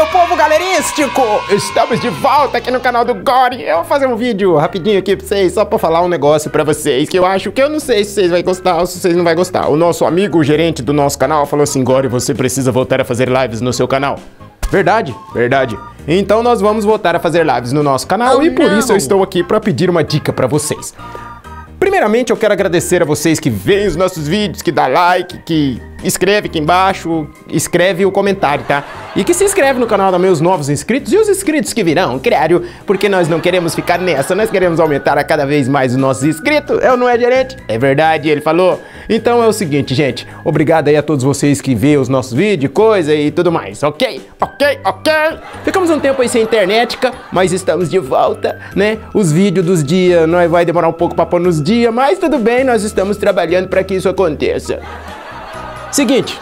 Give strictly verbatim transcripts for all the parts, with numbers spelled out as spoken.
meu povo galerístico! Estamos de volta aqui no canal do Gore. Eu vou fazer um vídeo rapidinho aqui pra vocês, só pra falar um negócio pra vocês, que eu acho que eu não sei se vocês vão gostar ou se vocês não vão gostar. O nosso amigo, o gerente do nosso canal, falou assim: Gore, você precisa voltar a fazer lives no seu canal. Verdade, verdade. Então nós vamos voltar a fazer lives no nosso canal oh, e por não. isso eu estou aqui pra pedir uma dica pra vocês. Primeiramente, eu quero agradecer a vocês que veem os nossos vídeos, que dá like, que escreve aqui embaixo, escreve o comentário, tá? E que se inscreve no canal dos meus novos inscritos e os inscritos que virão, claro, porque nós não queremos ficar nessa, nós queremos aumentar a cada vez mais os nossos inscritos. Eu não é, gerente? É verdade, ele falou. Então é o seguinte, gente, obrigado aí a todos vocês que veem os nossos vídeos, coisa e tudo mais, ok? Ok, ok? Ficamos um tempo aí sem internet, mas estamos de volta, né? Os vídeos dos dias, nós vai demorar um pouco pra pôr nos dias, mas tudo bem, nós estamos trabalhando para que isso aconteça. Seguinte,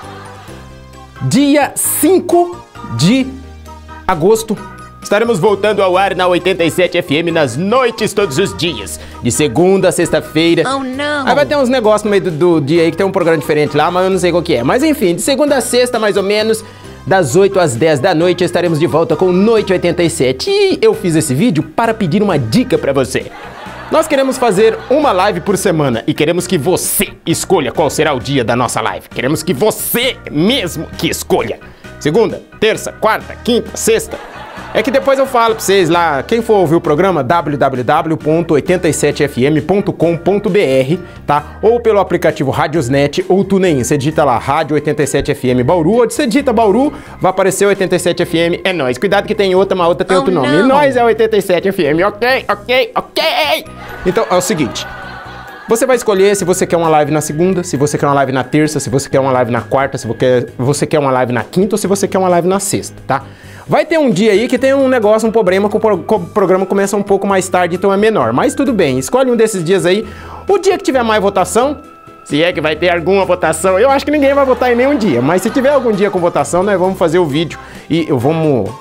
dia cinco de agosto, estaremos voltando ao ar na oitenta e sete F M nas noites todos os dias, de segunda a sexta-feira. Oh, não! Aí vai ter uns negócios no meio do, do dia aí que tem um programa diferente lá, mas eu não sei qual que é. Mas enfim, de segunda a sexta, mais ou menos, das oito às dez da noite, estaremos de volta com Noite oitenta e sete. E eu fiz esse vídeo para pedir uma dica para você. Nós queremos fazer uma live por semana e queremos que você escolha qual será o dia da nossa live. Queremos que você mesmo que escolha. Segunda, terça, quarta, quinta, sexta. É que depois eu falo pra vocês lá, quem for ouvir o programa, w w w ponto oitenta e sete f m ponto com ponto b r, tá? Ou pelo aplicativo Radiosnet ou TuneIn. Você digita lá, Rádio oitenta e sete F M Bauru, ou você digita Bauru, vai aparecer oitenta e sete F M, é nóis. Cuidado que tem outra, mas outra tem oh, outro nome. Não. E nós é oitenta e sete F M, ok, ok, ok. Então é o seguinte, você vai escolher se você quer uma live na segunda, se você quer uma live na terça, se você quer uma live na quarta, se você quer uma live na quinta ou se você quer uma live na sexta, tá? Vai ter um dia aí que tem um negócio, um problema, que o programa começa um pouco mais tarde, então é menor. Mas tudo bem, escolhe um desses dias aí. O dia que tiver mais votação, se é que vai ter alguma votação, eu acho que ninguém vai votar em nenhum dia. Mas se tiver algum dia com votação, nós vamos fazer o vídeo e eu vamos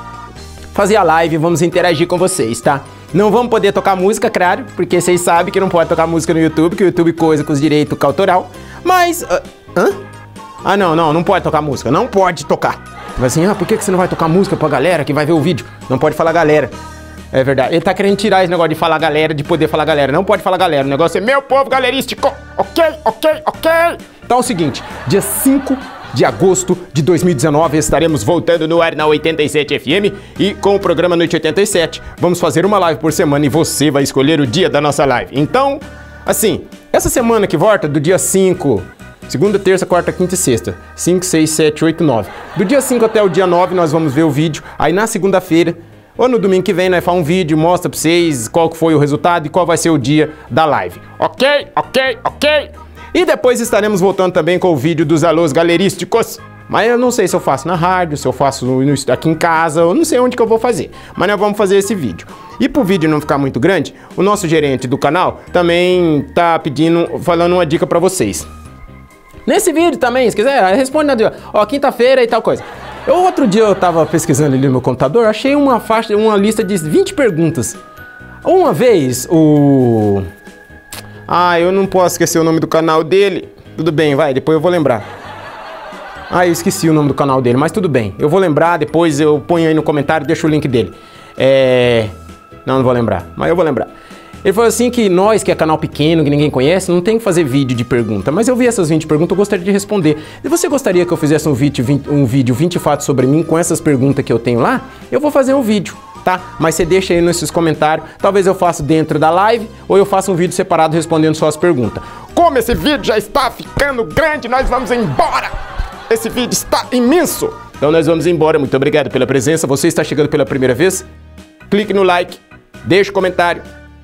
fazer a live, vamos interagir com vocês, tá? Não vamos poder tocar música, claro, porque vocês sabem que não pode tocar música no YouTube, que o YouTube coisa com os direitos autoral. Mas... Uh, hã? Ah, não, não, não pode tocar música, não pode tocar. Vai assim, ah, por que você não vai tocar música pra galera que vai ver o vídeo? Não pode falar galera. É verdade, ele tá querendo tirar esse negócio de falar galera, de poder falar galera. Não pode falar galera, o negócio é meu povo galerístico. Ok, ok, ok. Então é o seguinte, dia cinco de agosto de dois mil e dezenove estaremos voltando no ar na oitenta e sete F M e com o programa Noite oitenta e sete. Vamos fazer uma live por semana e você vai escolher o dia da nossa live. Então, assim, essa semana que volta, do dia cinco... Segunda, terça, quarta, quinta e sexta. cinco, seis, sete, oito, nove. Do dia cinco até o dia nove nós vamos ver o vídeo. Aí na segunda-feira, ou no domingo que vem, nós fazemos um vídeo, mostra pra vocês qual foi o resultado e qual vai ser o dia da live. Ok, ok, ok. E depois estaremos voltando também com o vídeo dos alôs galerísticos. Mas eu não sei se eu faço na rádio, se eu faço aqui em casa, eu não sei onde que eu vou fazer. Mas nós vamos fazer esse vídeo. E pro vídeo não ficar muito grande, o nosso gerente do canal também tá pedindo, falando uma dica pra vocês. Nesse vídeo também, se quiser, responde na dia. Ó, quinta-feira e tal coisa. Eu, outro dia eu tava pesquisando ali no meu computador, achei uma faixa, uma lista de vinte perguntas. Uma vez, o... Ah, eu não posso esquecer o nome do canal dele. Tudo bem, vai, depois eu vou lembrar. Ah, eu esqueci o nome do canal dele, mas tudo bem. Eu vou lembrar, depois eu ponho aí no comentário, deixo o link dele. É... Não, não vou lembrar, mas eu vou lembrar. Ele falou assim que nós, que é canal pequeno, que ninguém conhece, não tem que fazer vídeo de pergunta. Mas eu vi essas vinte perguntas, eu gostaria de responder. E você gostaria que eu fizesse um vídeo, vinte, um vídeo vinte fatos sobre mim com essas perguntas que eu tenho lá? Eu vou fazer um vídeo, tá? Mas você deixa aí nesses comentários. Talvez eu faça dentro da live ou eu faça um vídeo separado respondendo só as perguntas. Como esse vídeo já está ficando grande, nós vamos embora! Esse vídeo está imenso! Então nós vamos embora. Muito obrigado pela presença. Você está chegando pela primeira vez? Clique no like, deixa o comentário.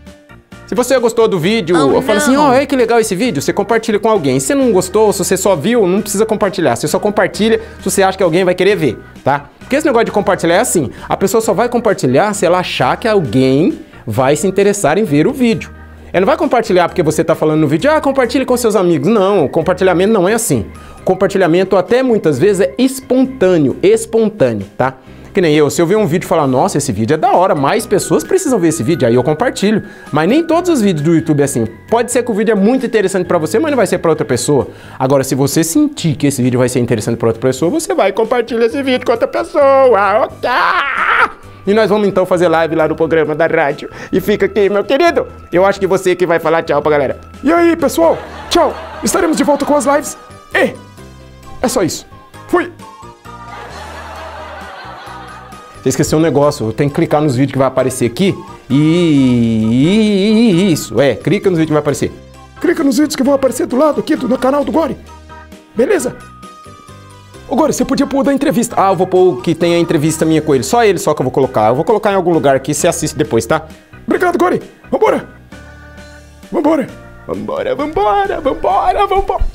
Se você gostou do vídeo, oh, eu falo assim, ó, oh, que legal esse vídeo, você compartilha com alguém. Se você não gostou, se você só viu, não precisa compartilhar. Você só compartilha se você acha que alguém vai querer ver, tá? Porque esse negócio de compartilhar é assim, a pessoa só vai compartilhar se ela achar que alguém vai se interessar em ver o vídeo. Ela não vai compartilhar porque você tá falando no vídeo, ah, compartilhe com seus amigos. Não, compartilhamento não é assim. Compartilhamento até muitas vezes é espontâneo, espontâneo, tá? Que nem eu, se eu ver um vídeo e falar, nossa, esse vídeo é da hora, mais pessoas precisam ver esse vídeo, aí eu compartilho. Mas nem todos os vídeos do YouTube é assim. Pode ser que o vídeo é muito interessante pra você, mas não vai ser pra outra pessoa. Agora, se você sentir que esse vídeo vai ser interessante pra outra pessoa, você vai e compartilha esse vídeo com outra pessoa, ok? E nós vamos então fazer live lá no programa da rádio. E fica aqui, meu querido. Eu acho que você que vai falar tchau pra galera. E aí, pessoal? Tchau. Estaremos de volta com as lives. E é só isso. Fui. Você esqueceu um negócio. Eu tenho que clicar nos vídeos que vai aparecer aqui. E isso, é. Clica nos vídeos que vai aparecer. Clica nos vídeos que vão aparecer do lado aqui do, no canal do Gori. Beleza? Ô, Gori, você podia pôr da entrevista. Ah, eu vou pôr que tem a entrevista minha com ele. Só ele só que eu vou colocar. Eu vou colocar em algum lugar aqui, você assiste depois, tá? Obrigado, Gori. Vambora. Vambora. Vambora, vambora, vambora, vambora.